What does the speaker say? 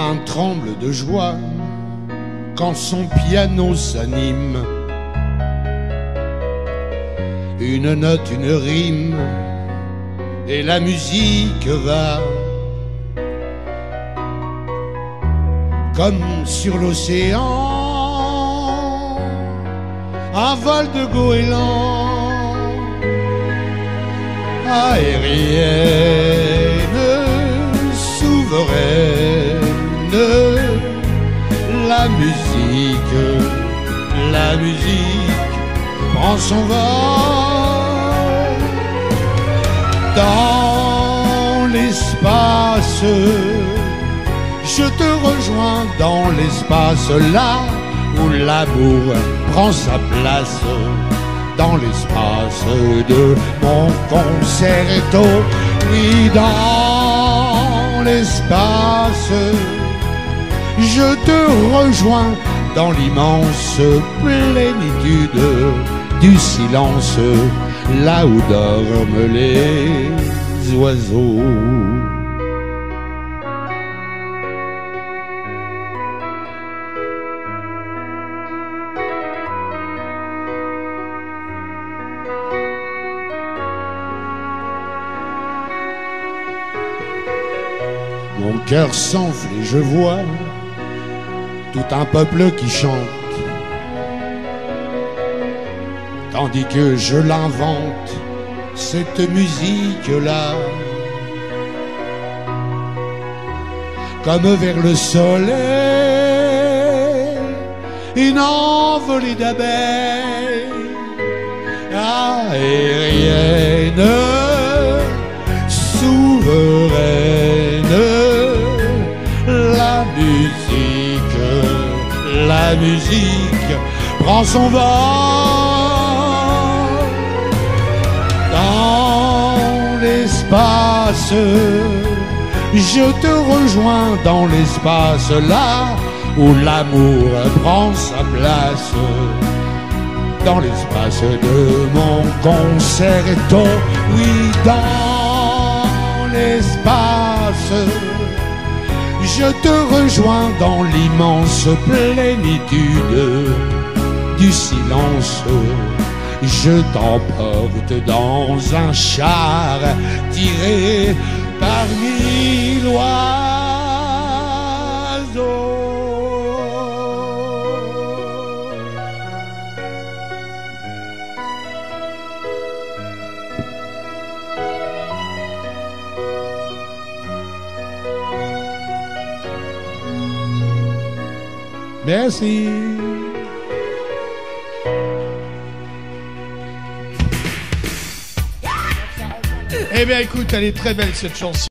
main tremble de joie quand son piano s'anime. Une note, une rime, et la musique va comme sur l'océan, un vol de goéland, aérienne, souveraine, la musique prend son vol dans l'espace. Je te rejoins dans l'espace, là où l'amour prend sa place, dans l'espace de mon concerto. Oui, dans l'espace, je te rejoins dans l'immense plénitude du silence, là où dorment les oiseaux. Mon cœur s'enfle et je vois tout un peuple qui chante, tandis que je l'invente, cette musique-là, comme vers le soleil, une envolée d'abeilles aérienne, souveraine. La musique prend son vol dans l'espace. Je te rejoins dans l'espace, là où l'amour prend sa place, dans l'espace de mon concerto. Oui, dans l'espace, je te rejoins dans l'immense plénitude du silence. Je t'emporte dans un char tiré par mille oiseaux. Merci. Eh bien écoute, elle est très belle cette chanson.